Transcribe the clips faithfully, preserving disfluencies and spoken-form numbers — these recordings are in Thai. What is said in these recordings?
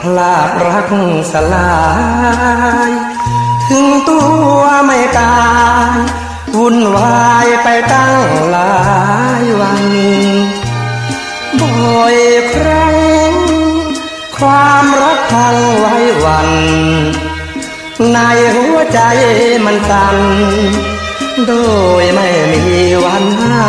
พลาดรักสลายถึงตัวไม่ตายวุ่นวายไปตั้งหลายวันบ่อยครั้งความรักพังไว้วันในหัวใจมันสั่นโดยไม่มีวันหา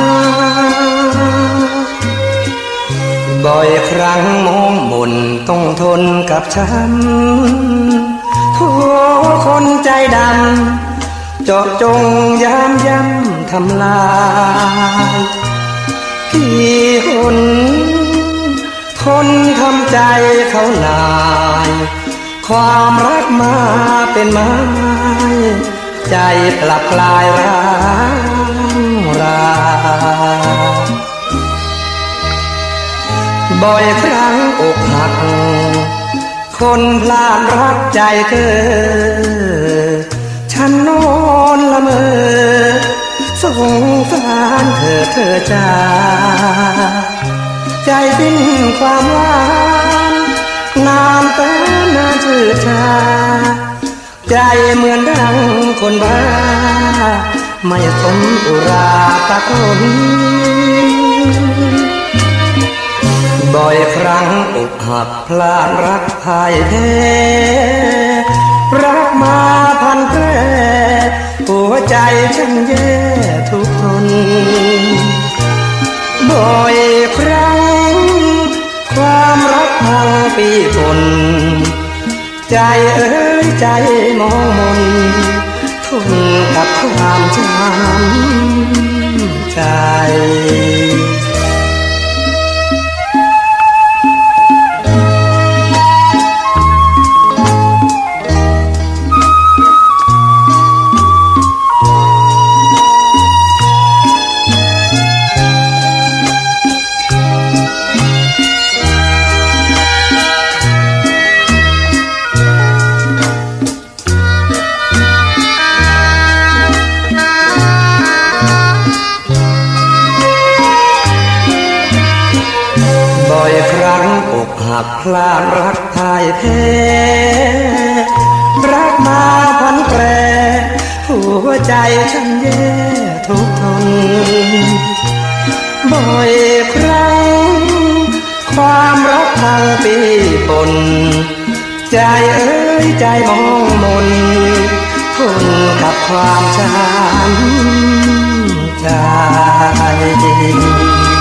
บ่อยครั้งมองมนต้องทนกับช้ำทุกคนใจดำเจาะจงยามย้ำทำลายกี่คนทนทำใจเขานายความรักมาเป็นไม้ใจกลับกลายร้างราบ่อยครั้งอกหักคนพลาดรักใจเกิดฉันนอนละเมอสงสารเธอเธอจ้าใจสิ้นความหวานน้ำตาหน้าจืดชาใจเหมือนดังคนบ้าไม่สมอุราตะคนบ่อยครั้งอกหักพลาดรักพ่ายแพ้รักมาพันแปรหัวใจฉันแย่ทุกทนบ่อยครั้งความรักพังปีฝนใจเอ้ยใจมองมนทนกับความช้ำใจบ่อยครั้งอกหักพลาดรักพ่ายแพ้รักมาพันแปรหัวใจฉันแย่ทุกทนบ่อยครั้งความรักพังปีปนใจเอ้ยใจมองมนทนกับความช้ำใจ